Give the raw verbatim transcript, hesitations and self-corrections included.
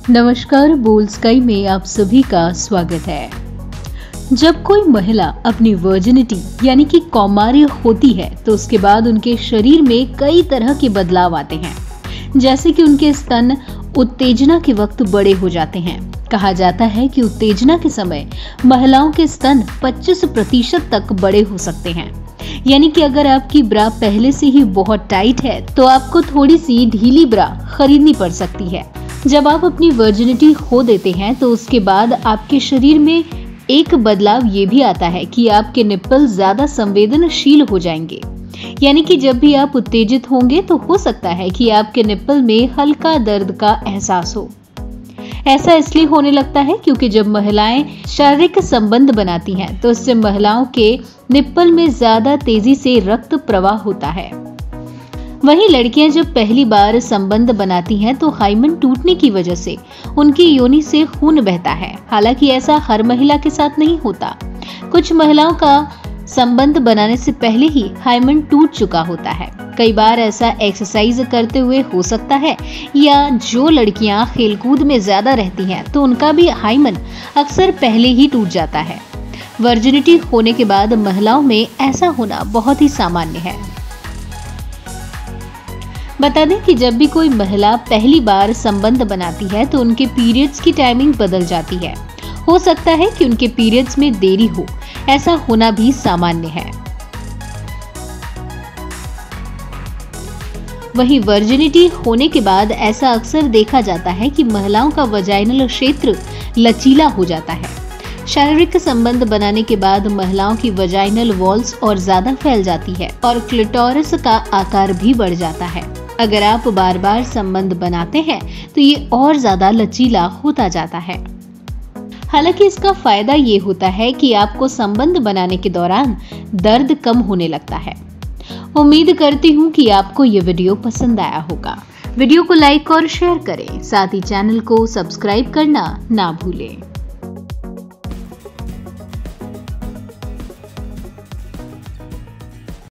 नमस्कार, बोल स्काई में आप सभी का स्वागत है। जब कोई महिला अपनी वर्जिनिटी यानी कि कौमार्य होती है तो उसके बाद उनके शरीर में कई तरह के बदलाव आते हैं, जैसे कि उनके स्तन उत्तेजना के वक्त बड़े हो जाते हैं। कहा जाता है कि उत्तेजना के समय महिलाओं के स्तन पच्चीस प्रतिशत तक बड़े हो सकते हैं। यानी कि अगर आपकी ब्रा पहले से ही बहुत टाइट है तो आपको थोड़ी सी ढीली ब्रा खरीदनी पड़ सकती है। जब आप अपनी वर्जिनिटी खो देते हैं तो उसके बाद आपके शरीर में एक बदलाव ये भी आता है कि आपके निप्पल ज्यादा संवेदनशील हो जाएंगे। यानी कि जब भी आप उत्तेजित होंगे तो हो सकता है कि आपके निप्पल में हल्का दर्द का एहसास हो। ऐसा इसलिए होने लगता है क्योंकि जब महिलाएं शारीरिक संबंध बनाती हैं तो इससे महिलाओं के निप्पल में ज्यादा तेजी से रक्त प्रवाह होता है। वहीं लड़कियां जब पहली बार संबंध बनाती हैं तो हाइमन टूटने की वजह से उनकी योनि से खून बहता है। हालांकि ऐसा हर महिला के साथ नहीं होता। कुछ महिलाओं का संबंध बनाने से पहले ही हाइमन टूट चुका होता है। कई बार ऐसा एक्सरसाइज करते हुए हो सकता है, या जो लड़कियां खेलकूद में ज्यादा रहती हैं तो उनका भी हाइमन अक्सर पहले ही टूट जाता है। वर्जिनिटी होने के बाद महिलाओं में ऐसा होना बहुत ही सामान्य है। बता दें कि जब भी कोई महिला पहली बार संबंध बनाती है तो उनके पीरियड्स की टाइमिंग बदल जाती है। हो सकता है कि उनके पीरियड्स में देरी हो, ऐसा होना भी सामान्य है। वहीं वर्जिनिटी होने के बाद ऐसा अक्सर देखा जाता है कि महिलाओं का वजाइनल क्षेत्र लचीला हो जाता है। शारीरिक संबंध बनाने के बाद महिलाओं की वजाइनल वॉल्स और ज्यादा फैल जाती है और क्लिटोरिस का आकार भी बढ़ जाता है। अगर आप बार बार संबंध बनाते हैं तो ये और ज्यादा लचीला होता जाता है। हालांकि इसका फायदा ये होता है कि आपको संबंध बनाने के दौरान दर्द कम होने लगता है। उम्मीद करती हूँ कि आपको ये वीडियो पसंद आया होगा। वीडियो को लाइक और शेयर करें, साथ ही चैनल को सब्सक्राइब करना ना भूलें।